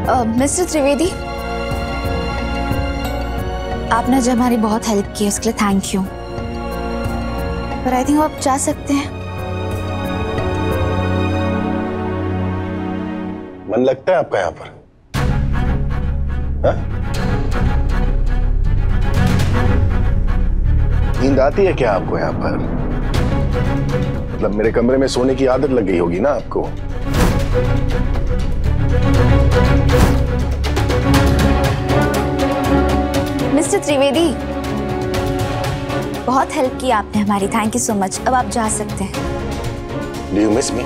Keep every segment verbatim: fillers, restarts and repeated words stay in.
Mister Trivedi, आपने जो हमारी बहुत हेल्प की उसके लिए थैंक यू, पर आई थिंक आप जा सकते हैं। मन लगता है आपका यहाँ पर? हा? नींद आती है क्या आपको यहाँ पर? मतलब मेरे कमरे में सोने की आदत लग गई होगी ना आपको? मिस्टर त्रिवेदी, बहुत हेल्प की आपने हमारी, थैंक यू सो मच। अब आप जा सकते हैं। Do you miss me?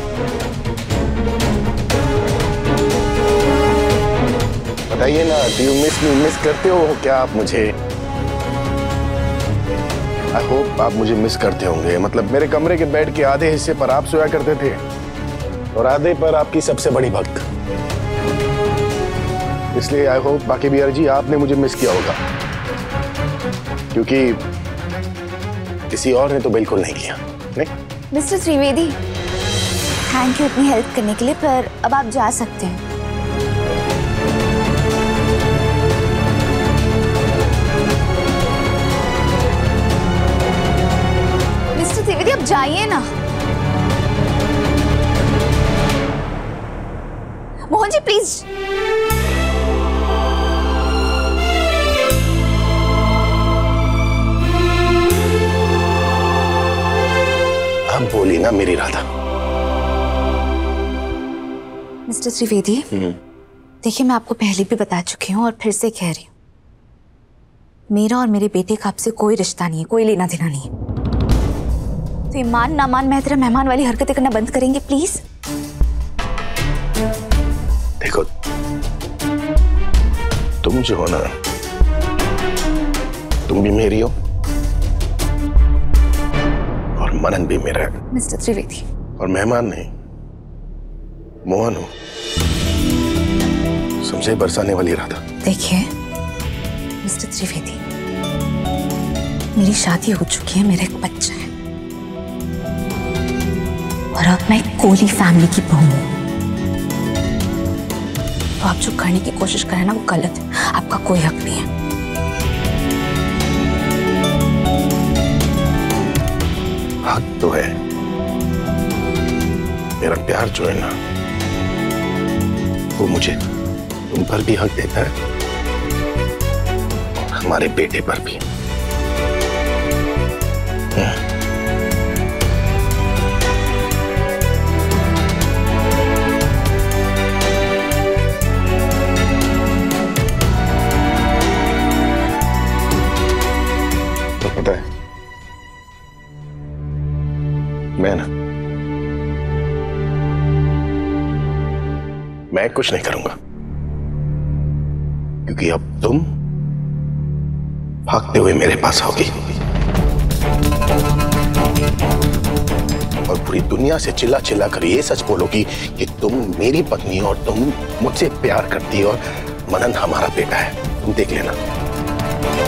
बताइए ना, do you miss me? Miss करते हो क्या आप मुझे? आई होप आप मुझे मिस करते होंगे। मतलब मेरे कमरे के बेड के आधे हिस्से पर आप सोया करते थे और आधे पर आपकी सबसे बड़ी भक्त। इसलिए आई होप बाकी भी अर्जी आपने मुझे मिस किया होगा, क्योंकि किसी और ने तो बिल्कुल नहीं किया। नहीं मिस्टर त्रिवेदी, थैंक यू इतनी हेल्प करने के लिए, पर अब आप जा सकते हैं। मिस्टर त्रिवेदी, अब जाइए ना। मोहन जी प्लीज। अब बोली ना मेरी राधा। मिस्टर त्रिवेदी, देखिए मैं आपको पहले भी बता चुकी हूँ और फिर से कह रही हूँ, मेरा और मेरे बेटे का आपसे कोई रिश्ता नहीं है, कोई लेना देना नहीं है। तो ईमान ना मान मेहतरम मेहमान वाली हरकतें करना बंद करेंगे प्लीज? देखो, तुम जो हो ना, तुम भी मेरी हो और मनन भी मेरा है। मिस्टर त्रिवेदी। और मेहमान नहीं, मोहन हो, समझे? बरसाने वाली राधा। देखिए मिस्टर त्रिवेदी, मेरी शादी हो चुकी है, मेरा एक बच्चा है और अब मैं कोहली फैमिली की बहू हूं। तो आप जो करने की कोशिश करें ना, वो गलत है। आपका कोई हक नहीं है। हक तो है, मेरा प्यार जो है ना, वो मुझे तुम पर भी हक देता है और हमारे बेटे पर भी। तो पता है, मैं ना, मैं कुछ नहीं करूंगा, क्योंकि अब तुम भागते हुए मेरे पास आओगी और पूरी दुनिया से चिल्ला चिल्ला कर ये सच बोलोगी कि तुम मेरी पत्नी और तुम मुझसे प्यार करती हो और मनन हमारा बेटा है। तुम देख लेना।